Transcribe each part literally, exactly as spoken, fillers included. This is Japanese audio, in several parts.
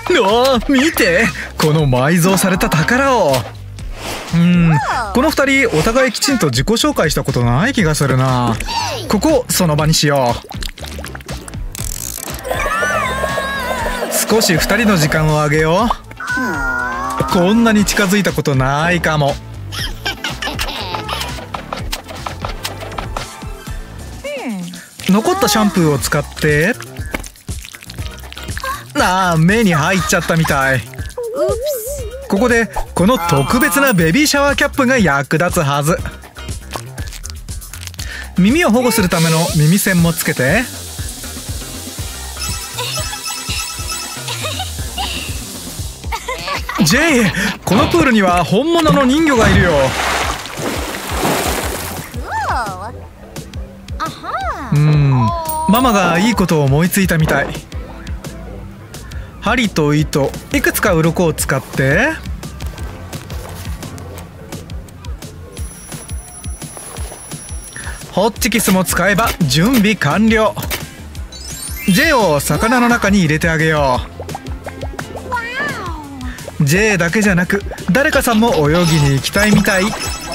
わあ、見てこの埋蔵された宝を。うん、このふたりお互いきちんと自己紹介したことない気がするな。ここその場にしよう。少しふたりの時間をあげよう。こんなに近づいたことないかも。残ったシャンプーを使って、ああ、目に入っちゃったみたい。ここでこの特別なベビーシャワーキャップが役立つはず。耳を保護するための耳栓もつけて。ジェイ、このプールには本物の人魚がいるよ。うん、ママがいいことを思いついたみたい。針と糸、いくつか鱗を使って、ホッチキスも使えば準備完了。 J を魚の中に入れてあげよう。 J だけじゃなく誰かさんも泳ぎに行きたいみたい。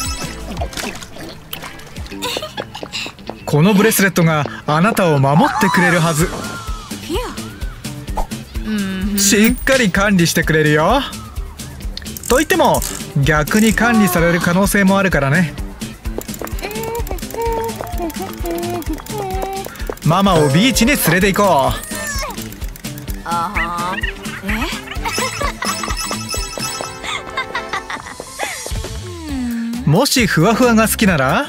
このブレスレットがあなたを守ってくれるはず。しっかり管理してくれるよ。と言っても逆に管理される可能性もあるからね。ママをビーチに連れて行こう。もしふわふわが好きなら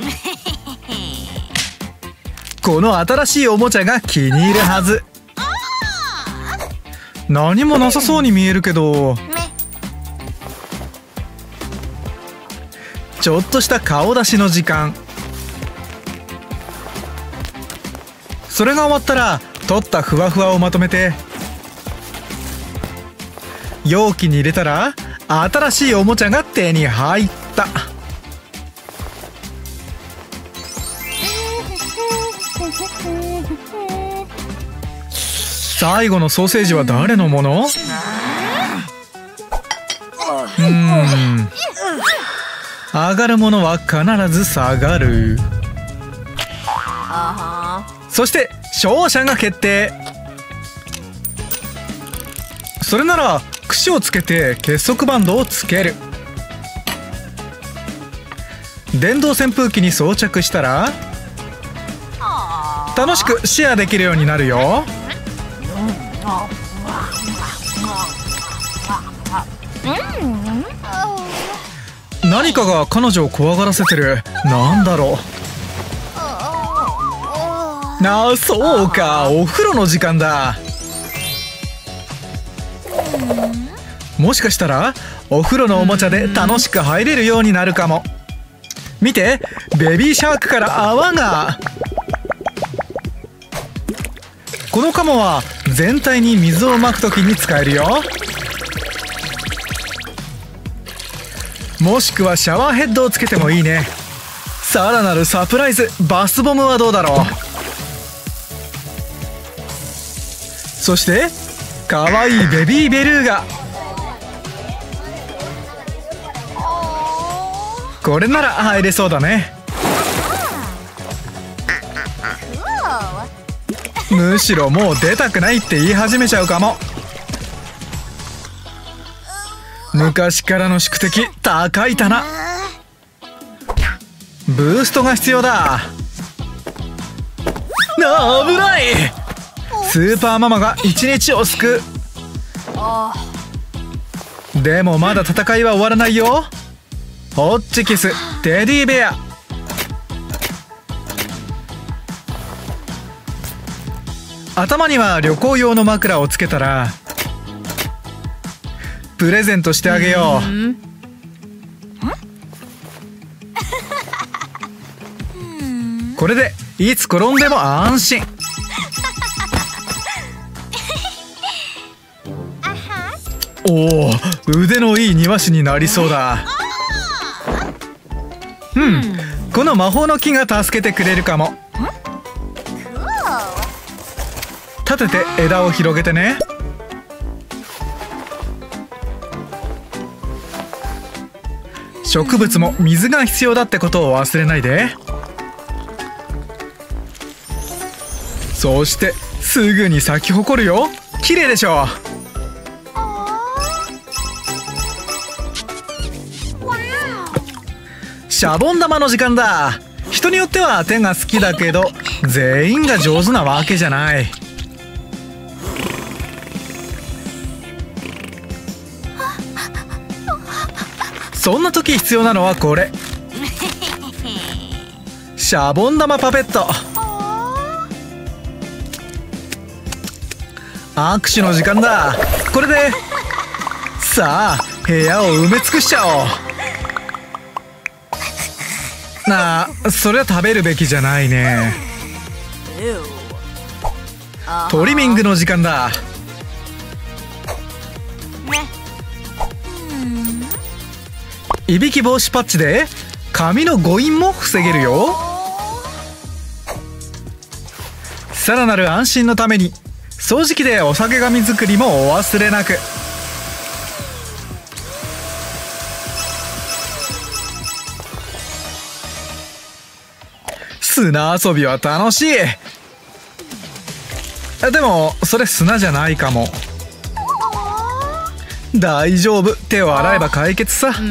この新しいおもちゃが気に入るはず。何もなさそうに見えるけど、ちょっとした顔出しの時間。それが終わったら取ったふわふわをまとめて容器に入れたら新しいおもちゃが手に入った。最後のソーセージは誰のもの？うーん、上がるものは必ず下がる。そして勝者が決定。それなら櫛をつけて結束バンドをつける。電動扇風機に装着したら楽しくシェアできるようになるよ。何かが彼女を怖がらせてる。なんだろう。ああ、そうか、お風呂の時間だ。もしかしたらお風呂のおもちゃで楽しく入れるようになるかも。見て、ベビーシャークから泡が。このカモは全体に水をまくときに使えるよ。もしくはシャワーヘッドをつけてもいいね。さらなるサプライズバスボムはどうだろう。そしてかわいいベビーベルーガ。これなら入れそうだね。むしろもう出たくないって言い始めちゃうかも。昔からの宿敵、高い棚。ブーストが必要だ。あ、危ない。スーパーママが一日を救う。でもまだ戦いは終わらないよ。ホッチキス、テディベア。頭には旅行用の枕をつけたらプレゼントしてあげよう。これでいつ転んでも安心。おお、腕のいい庭師になりそうだ。うん、この魔法の木が助けてくれるかも。立てて枝を広げてね。 植物も水が必要だってことを忘れないで。そしてすぐに咲き誇るよ。綺麗でしょ。シャボン玉の時間だ。人によっては手が好きだけど全員が上手なわけじゃない。そんな時必要なのはこれ。シャボン玉パペット。握手の時間だ。これでさあ部屋を埋め尽くしちゃおう。なあ、それは食べるべきじゃないね。トリミングの時間だ。いびき防止パッチで髪の誤飲も防げるよ。さらなる安心のために掃除機でお酒紙作りもお忘れなく。砂遊びは楽しい。でもそれ砂じゃないかも。大丈夫、手を洗えば解決さ。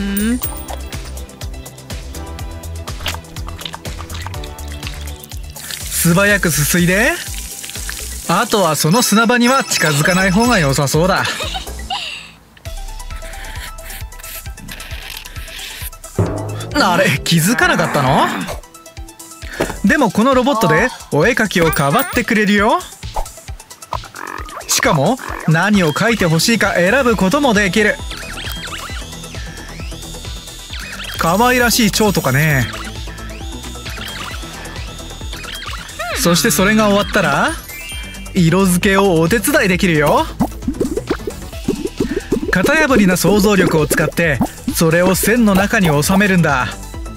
素早くすすいで。あとはその砂場には近づかない方が良さそうだ。あれ、気づかなかったの？でもこのロボットでお絵描きをかばってくれるよ。しかも何を描いてほしいか選ぶこともできる。可愛らしい蝶とかね。そしてそれが終わったら色付けをお手伝いできるよ。型破りな想像力を使ってそれを線の中に収めるんだ。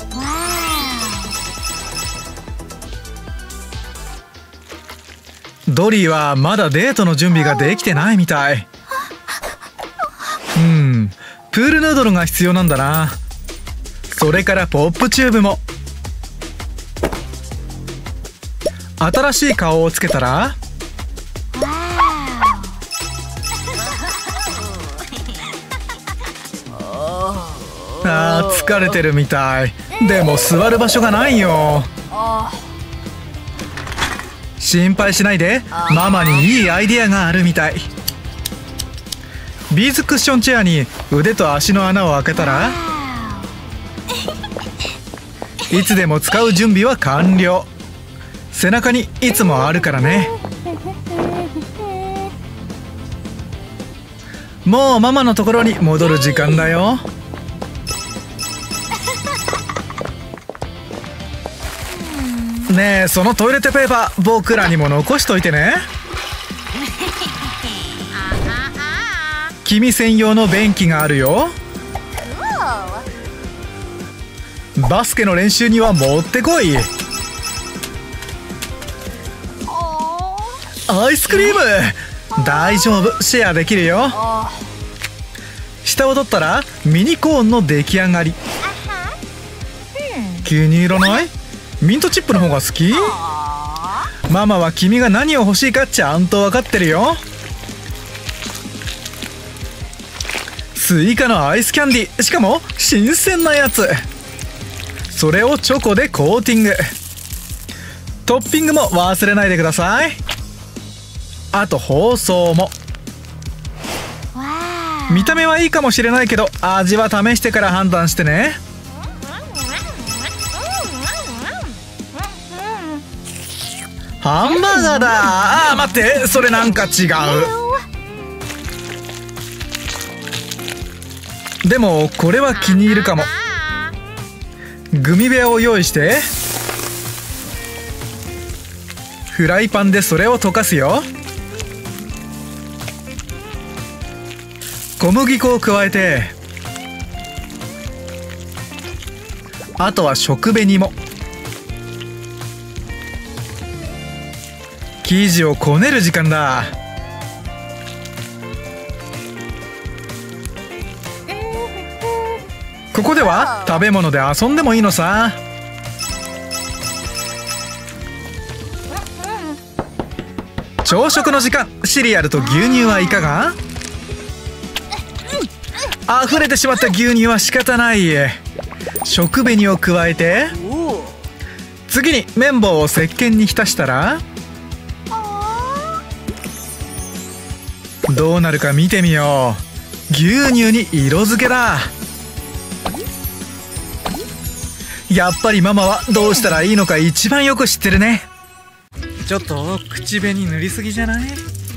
ドリーはまだデートの準備ができてないみたい。うん、プールヌードルが必要なんだな。それからポップチューブも。新しい顔をつけたらあー、疲れてるみたい。でも座る場所がないよ。心配しないで、ママにいいアイディアがあるみたい。ビーズクッションチェアに腕と足の穴を開けたらいつでも使う準備は完了。背中にいつもあるからね。もうママのところに戻る時間だよ。ねえ、そのトイレットペーパー僕らにも残しといてね。君専用の便器があるよ。バスケの練習にはもってこい。アイスクリーム大丈夫、シェアできるよ。下を取ったらミニコーンの出来上がり。気に入らない？ミントチップの方が好き？ママは君が何を欲しいかちゃんと分かってるよ。スイカのアイスキャンディー、しかも新鮮なやつ。それをチョコでコーティング。トッピングも忘れないでください。あと包装も。見た目はいいかもしれないけど味は試してから判断してね。ハンバーガーだ。あー、待って、それなんか違う。でもこれは気に入るかも。グミ部屋を用意して、フライパンでそれを溶かすよ。小麦粉を加えて、あとは食紅も。生地をこねる時間だ。 ここでは食べ物で遊んでもいいのさ。朝食の時間、シリアルと牛乳はいかが？溢れてしまった牛乳は仕方ない。食紅を加えて、次に綿棒を石鹸に浸したらどうなるか見てみよう。牛乳に色付けだ。やっぱりママはどうしたらいいのか一番よく知ってるね。ちょっと口紅塗りすぎじゃない？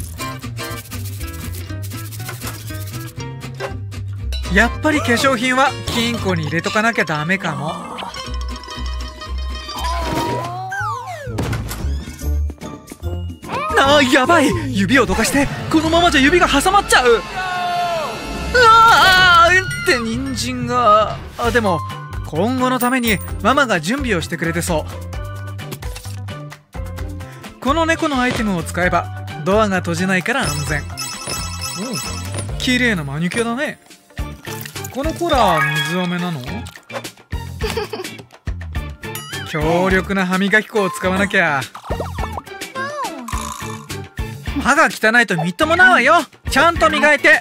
やっぱり化粧品は金庫に入れとかなきゃダメかも。あー、やばい。指をどかして、このままじゃ指が挟まっちゃう。うわーって人参が。あ、でも今後のためにママが準備をしてくれてそう。この猫のアイテムを使えばドアが閉じないから安全。おう、綺麗なマニキュアだね。このコーラ水飴なの？強力な歯磨き粉を使わなきゃ。歯が汚いとみっともないわよ。ちゃんと磨いて。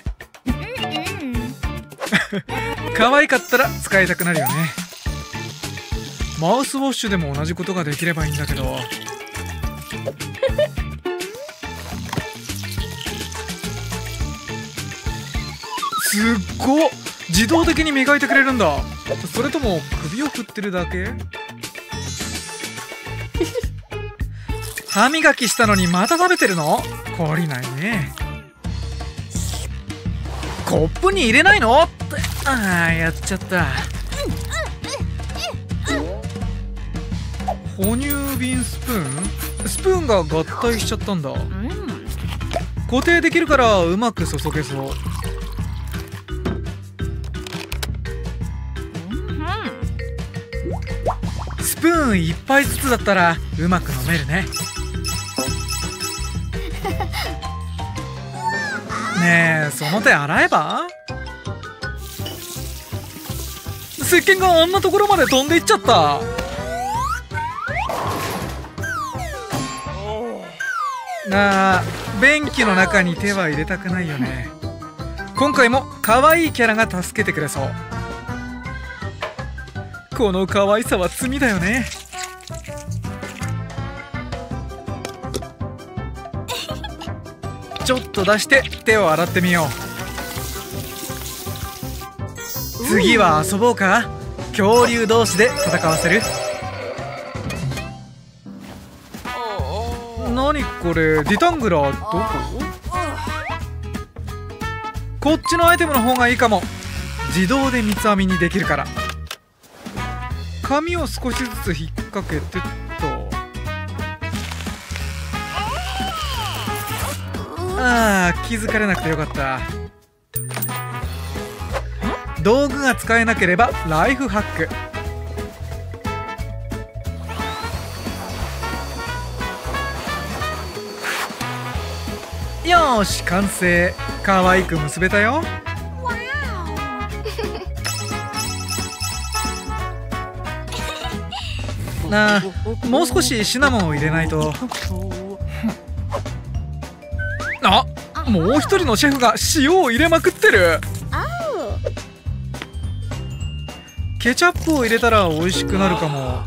可愛かったら使いたくなるよね。マウスウォッシュでも同じことができればいいんだけど。すっごっ、自動的に磨いてくれるんだ。それとも首を振ってるだけ？歯磨きしたのにまた食べてるの？懲りないね。コップに入れないの？って、ああ、やっちゃった。哺乳瓶スプーン？スプーンが合体しちゃったんだ。固定できるからうまく注げそう。スプーンいっぱいずつだったらうまく飲めるね。ねえ、その手洗えば？石鹸があんなところまで飛んでいっちゃった。あー、便器の中に手は入れたくないよね。今回も可愛いキャラが助けてくれそう。この可愛さは罪だよね。ちょっと出して手を洗ってみよう。次は遊ぼうか。恐竜同士で戦わせる。何これ、ディタングラーどこ？こっちのアイテムの方がいいかも。自動で三つ編みにできるから。紙を少しずつ引っ掛けてっと。ああ、気づかれなくてよかった。道具が使えなければライフハック。よーし、完成。可愛く結べたよ。なあ、もう少しシナモンを入れないと。あ、もう一人のシェフが塩を入れまくってる。ケチャップを入れたら美味しくなるかも。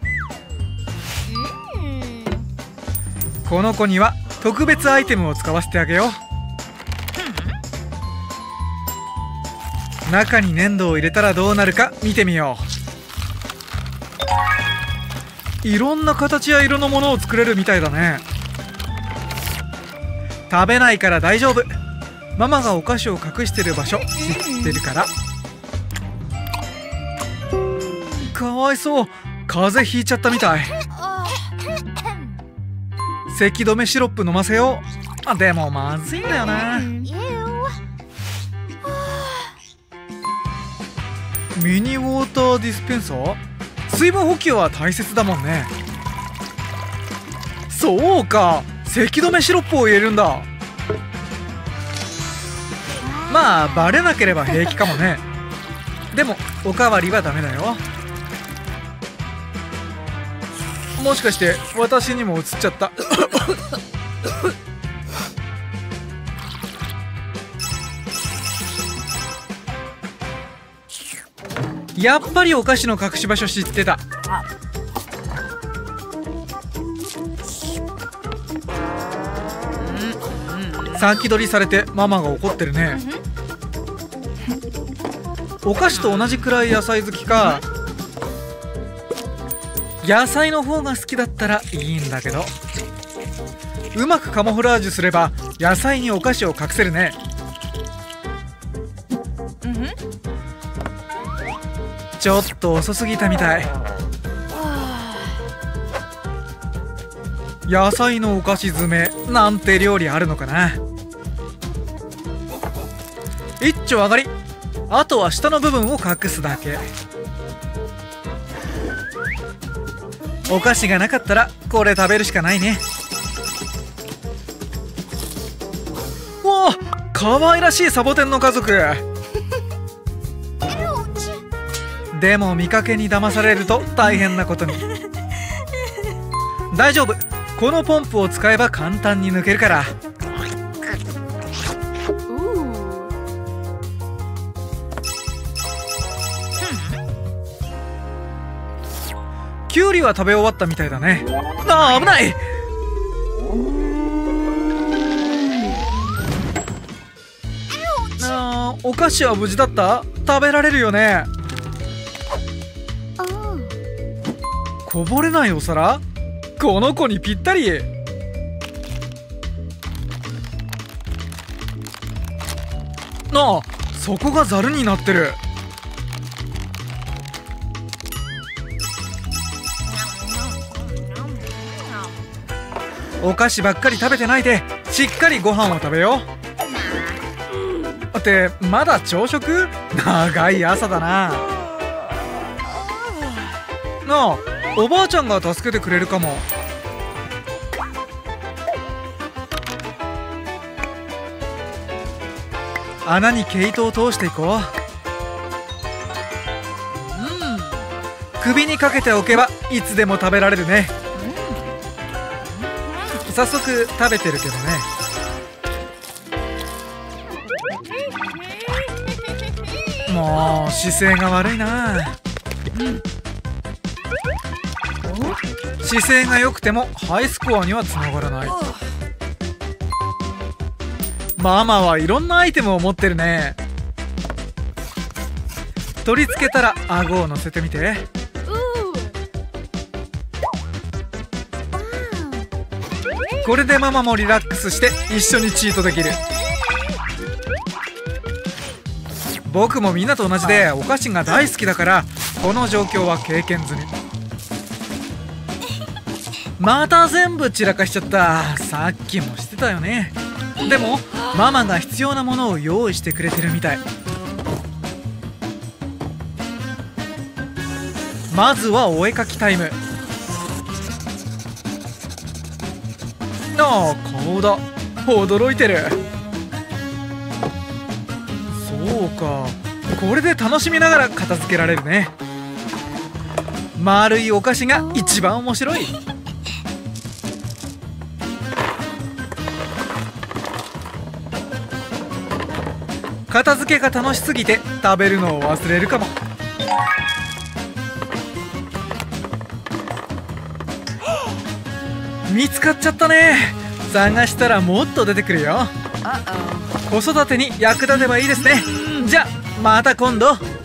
この子には特別アイテムを使わせてあげよう。中に粘土を入れたらどうなるか見てみよう。いろんな形や色のものを作れるみたいだね。食べないから大丈夫。ママがお菓子を隠してる場所知ってるから。かわいそう、風邪ひいちゃったみたい。咳止めシロップ飲ませよう。あ、でもまずいんだよな。ミニウォーターディスペンサー？水分補給は大切だもんね。そうか、咳止めシロップを入れるんだ。まあバレなければ平気かもね。 でもおかわりはダメだよ。もしかして私にも移っちゃったやっぱりお菓子の隠し場所知ってた。先取りされてママが怒ってるね。お菓子と同じくらい野菜好きか。野菜の方が好きだったらいいんだけど、うまくカモフラージュすれば野菜にお菓子を隠せるね。ちょっと遅すぎたみたい。野菜のお菓子詰めなんて料理あるのかな。一丁上がり。あとは下の部分を隠すだけ。お菓子がなかったらこれ食べるしかないね。わあ、可愛らしいサボテンの家族でも見かけに騙されると大変なことに。大丈夫、このポンプを使えば簡単に抜けるから。キュウリは食べ終わったみたいだね。ああ、危ない。あー、お菓子は無事だった？食べられるよね。こぼれないお皿？この子にぴったり。ああ、そこがザルになってる。お菓子ばっかり食べてないでしっかりご飯を食べよう。ってまだ朝食？長い朝だな。なあ、おばあちゃんが助けてくれるかも。穴に毛糸を通していこう。うん、首にかけておけばいつでも食べられるね。早速食べてるけどね。もう姿勢が悪いな。姿勢が良くてもハイスコアにはつながらない。ママはいろんなアイテムを持ってるね。取り付けたら顎を乗せてみて。これでママもリラックスして一緒にチートできる。僕もみんなと同じでお菓子が大好きだからこの状況は経験済み。また全部散らかしちゃった。さっきもしてたよね。でもママが必要なものを用意してくれてるみたい。まずはお絵かきタイム。ああ、顔だ。驚いてる。そうか、これで楽しみながら片付けられるね。丸いお菓子が一番面白い。片付けが楽しすぎて食べるのを忘れるかも。見つかっちゃったね。探したらもっと出てくるよ。子育てに役立てばいいですね。じゃあまた今度。